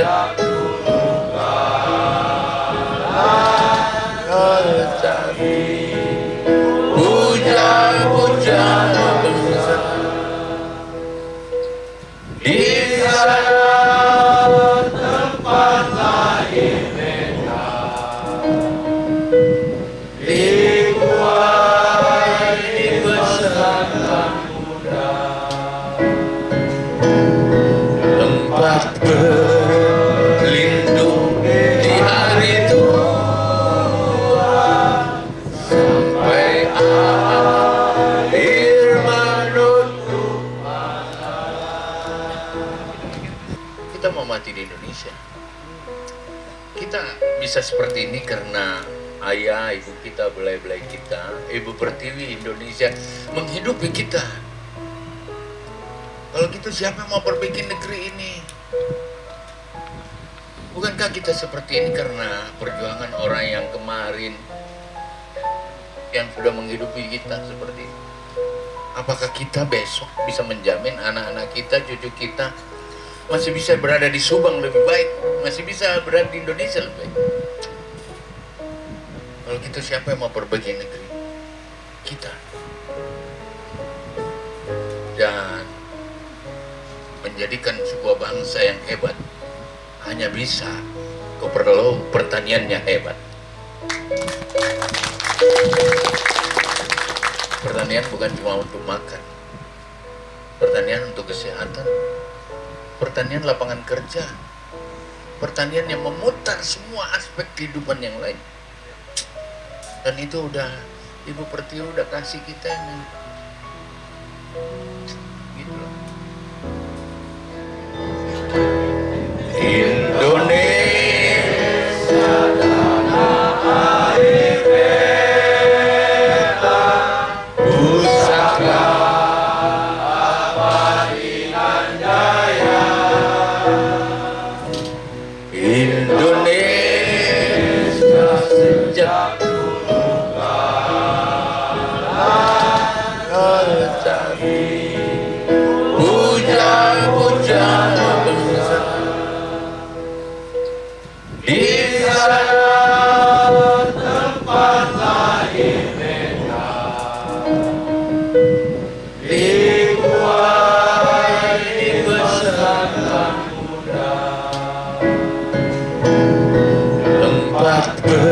berlindung di hari tua sampai akhir menutup mata. Kita mau mati di Indonesia. Kita bisa seperti ini karena ayah, ibu kita, belai-belai kita, Ibu Pertiwi Indonesia menghidupi kita. Kalau gitu siapa yang mau perbaiki negeri ini? Bukankah kita seperti ini karena perjuangan orang yang kemarin yang sudah menghidupi kita seperti ini? Apakah kita besok bisa menjamin anak-anak kita, cucu kita masih bisa berada di Subang lebih baik, masih bisa berada di Indonesia lebih baik? Kalau gitu siapa yang mau perbaiki negeri? Kita. Dan menjadikan sebuah bangsa yang hebat hanya bisa kau perlu pertaniannya hebat. Pertanian bukan cuma untuk makan, pertanian untuk kesehatan, pertanian lapangan kerja, pertanian yang memutar semua aspek kehidupan yang lain. Dan itu udah Ibu Pertiwi udah kasih kita nih. Gitu loh. Indonesia tanah air beta, pusaka abadi nan jaya. Indonesia sejak dulu kala tercari, puja-puja di sana tempat lahir beta, dikuai dibesarkan muda, tempat